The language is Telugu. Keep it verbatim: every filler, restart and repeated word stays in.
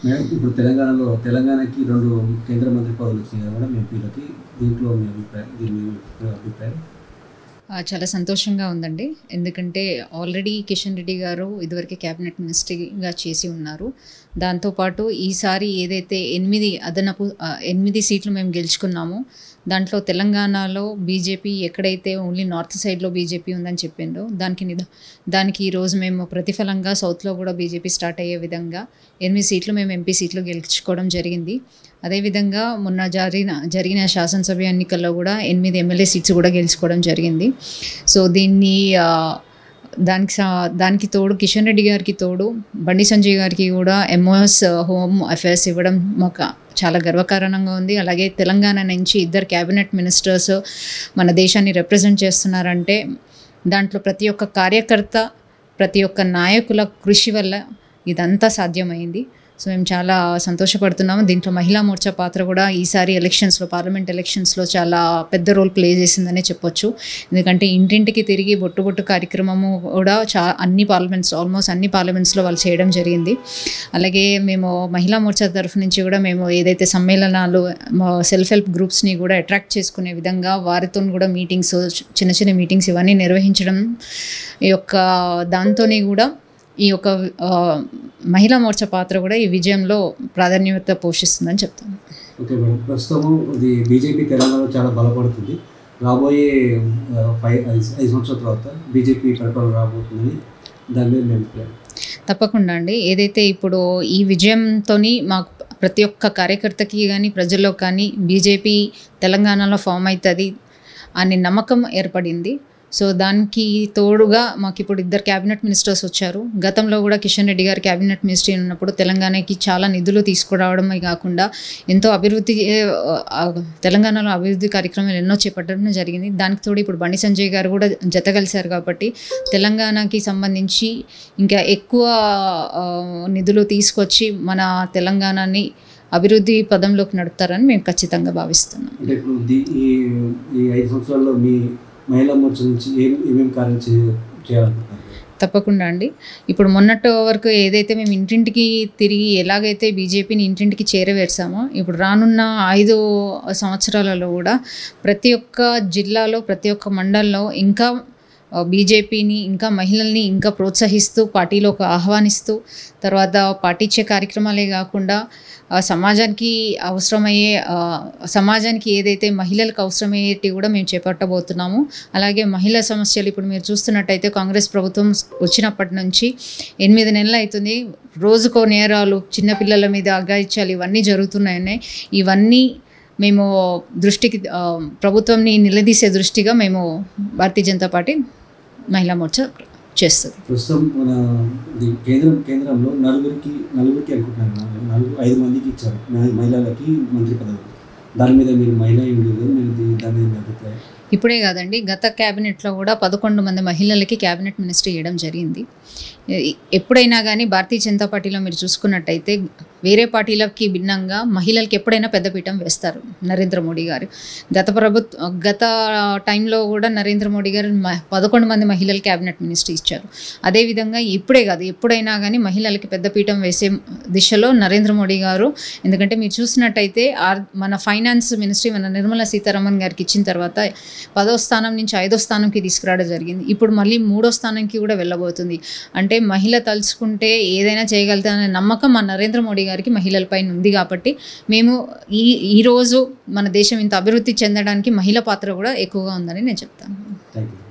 మేడం ఇప్పుడు తెలంగాణలో తెలంగాణకి రెండు కేంద్ర మంత్రి పదవులు వచ్చినాయి కూడా ఎంపీలకి, దీంట్లో మీ అభిప్రాయం దీని అభిప్రాయం? చాలా సంతోషంగా ఉందండి. ఎందుకంటే ఆల్రెడీ కిషన్ రెడ్డి గారు ఇదివరకు క్యాబినెట్ మినిస్టర్గా చేసి ఉన్నారు. దాంతోపాటు ఈసారి ఏదైతే ఎనిమిది అదనపు ఎనిమిది సీట్లు మేము గెలుచుకున్నామో దాంట్లో తెలంగాణలో బీజేపీ ఎక్కడైతే ఓన్లీ నార్త్ సైడ్లో బీజేపీ ఉందని చెప్పిందో దానికి నిద దానికి ఈరోజు మేము ప్రతిఫలంగా సౌత్లో కూడా బీజేపీ స్టార్ట్ అయ్యే విధంగా ఎనిమిది సీట్లు మేము ఎంపీ సీట్లు గెలుచుకోవడం జరిగింది. అదేవిధంగా మొన్న జరిగిన జరిగిన శాసనసభ ఎన్నికల్లో కూడా ఎనిమిది ఎమ్మెల్యే సీట్స్ కూడా గెలుచుకోవడం జరిగింది. సో దీన్ని దానికి దానికి తోడు కిషన్ రెడ్డి గారికి తోడు బండి సంజయ్ గారికి కూడా ఎంఓఎస్ హోమ్ అఫేర్స్ ఇవ్వడం మాకు చాలా గర్వకారణంగా ఉంది. అలాగే తెలంగాణ నుంచి ఇద్దరు క్యాబినెట్ మినిస్టర్స్ మన దేశాన్ని రిప్రజెంట్ చేస్తున్నారంటే దాంట్లో ప్రతి ఒక్క కార్యకర్త ప్రతి ఒక్క నాయకుల కృషి వల్ల ఇదంతా సాధ్యమైంది. సో మేము చాలా సంతోషపడుతున్నాము. దీంట్లో మహిళా మోర్చా పాత్ర కూడా ఈసారి ఎలక్షన్స్లో పార్లమెంట్ ఎలక్షన్స్లో చాలా పెద్ద రోల్ ప్లే చేసిందనే చెప్పొచ్చు. ఎందుకంటే ఇంటింటికి తిరిగి బొట్టు బొట్టు కార్యక్రమము కూడా చా అన్ని పార్లమెంట్స్ ఆల్మోస్ట్ అన్ని పార్లమెంట్స్లో వాళ్ళు చేయడం జరిగింది. అలాగే మేము మహిళా మోర్చా తరఫు నుంచి కూడా మేము ఏదైతే సమ్మేళనాలు సెల్ఫ్ హెల్ప్ గ్రూప్స్ని కూడా అట్రాక్ట్ చేసుకునే విధంగా వారితో కూడా మీటింగ్స్ చిన్న చిన్న మీటింగ్స్ ఇవన్నీ నిర్వహించడం ఈ యొక్క దాంతోనే కూడా ఈ యొక్క మహిళా మోర్చా పాత్ర కూడా ఈ విజయంలో ప్రాధాన్యత పోషిస్తుందని చెప్తాను. ఓకే మేడం, ప్రస్తుతము ఇది బీజేపీ తెలంగాణలో చాలా బలపడుతుంది. రాబోయే ఫైవ్ ఐదు సంవత్సరాల తర్వాత బీజేపీ పరిపాలన రాబోతుందని దాని మీద మేము ప్లాన్. తప్పకుండా అండి. ఏదైతే ఇప్పుడు ఈ విజయంతో మాకు ప్రతి ఒక్క కార్యకర్తకి కానీ ప్రజల్లో కానీ బీజేపీ తెలంగాణలో ఫామ్ అవుతుంది అనే నమ్మకం ఏర్పడింది. సో దానికి తోడుగా మాకు ఇప్పుడు ఇద్దరు క్యాబినెట్ మినిస్టర్స్ వచ్చారు. గతంలో కూడా కిషన్ రెడ్డి గారు క్యాబినెట్ మినిస్టర్ ఉన్నప్పుడు తెలంగాణకి చాలా నిధులు తీసుకురావడమే కాకుండా ఎంతో అభివృద్ధి తెలంగాణలో అభివృద్ధి కార్యక్రమాలు ఎన్నో చేపట్టడం జరిగింది. దానికి తోడు ఇప్పుడు బండి సంజయ్ గారు కూడా జత కలిశారు కాబట్టి తెలంగాణకి సంబంధించి ఇంకా ఎక్కువ నిధులు తీసుకొచ్చి మన తెలంగాణని అభివృద్ధి పదంలోకి నడుపుతారని మేము ఖచ్చితంగా భావిస్తున్నాం. అంటే ఇప్పుడు ఈ ఐదు సంవత్సరాల్లో మీ మహిళా మోర్చా నుంచి ఏం ఏమేమి కార్యం చేయాలనుకుంటున్నారు? తప్పకుండా అండి. ఇప్పుడు మొన్నటి వరకు ఏదైతే మేము ఇంటింటికి తిరిగి ఎలాగైతే బీజేపీని ఇంటింటికి చేరవేర్సామో ఇప్పుడు రానున్న ఐదు సంవత్సరాలలో కూడా ప్రతి ఒక్క జిల్లాలో ప్రతి ఒక్క మండలంలో ఇంకా బీజేపీని ఇంకా మహిళల్ని ఇంకా ప్రోత్సహిస్తూ పార్టీలోకి ఆహ్వానిస్తూ తర్వాత పార్టీ ఇచ్చే కార్యక్రమాలే కాకుండా సమాజానికి అవసరమయ్యే సమాజానికి ఏదైతే మహిళలకు అవసరమయ్యేటి కూడా మేము చేపట్టబోతున్నాము. అలాగే మహిళా సమస్యలు ఇప్పుడు మీరు చూస్తున్నట్టయితే కాంగ్రెస్ ప్రభుత్వం వచ్చినప్పటి నుంచి ఎనిమిది నెలలు అవుతుంది. రోజుకో నేరాలు చిన్నపిల్లల మీద అఘాయిత్యాలు ఇవన్నీ జరుగుతున్నాయని ఇవన్నీ మేము దృష్టికి ప్రభుత్వంని నిలదీసే దృష్టిగా మేము భారతీయ జనతా పార్టీ మహిళా మోర్చా చేస్తుంది. ప్రస్తుతం మన కేంద్రం కేంద్రంలో నలుగురికి నలుగురికి అనుకుంటున్నాను నలుగురు ఐదు మందికి ఇచ్చారు మహిళలకి మంత్రి పదవులు. దాని మీద మీరు మహిళా ఇండియా దాని మీద అభిప్రాయం? ఇప్పుడే కాదండి, గత క్యాబినెట్లో కూడా పదకొండు మంది మహిళలకి క్యాబినెట్ మినిస్టర్ ఇవ్వడం జరిగింది. ఎప్పుడైనా కానీ భారతీయ జనతా పార్టీలో మీరు చూసుకున్నట్టయితే వేరే పార్టీలకి భిన్నంగా మహిళలకి ఎప్పుడైనా పెద్దపీఠం వేస్తారు నరేంద్ర మోడీ గారు. గత ప్రభుత్వ గత టైంలో కూడా నరేంద్ర మోడీ గారు పదకొండు మంది మహిళలు క్యాబినెట్ మినిస్టర్ ఇచ్చారు. అదేవిధంగా ఇప్పుడే కాదు ఎప్పుడైనా కానీ మహిళలకి పెద్దపీఠం వేసే దిశలో నరేంద్ర మోడీ గారు, ఎందుకంటే మీరు చూసినట్టయితే మన ఫైనాన్స్ మినిస్ట్రీ మన నిర్మలా సీతారామన్ గారికి ఇచ్చిన తర్వాత పదో స్థానం నుంచి ఐదో స్థానంకి తీసుకురావడం జరిగింది. ఇప్పుడు మళ్ళీ మూడో స్థానంకి కూడా వెళ్ళబోతుంది. అంటే మహిళ తలుచుకుంటే ఏదైనా చేయగలుగుతారనే నమ్మకం మా నరేంద్ర మోడీ గారికి మహిళలపైన ఉంది. కాబట్టి మేము ఈ ఈరోజు మన దేశం ఇంత అభివృద్ధి చెందడానికి మహిళా పాత్ర కూడా ఎక్కువగా ఉందని నేను చెప్తాను. Thank you.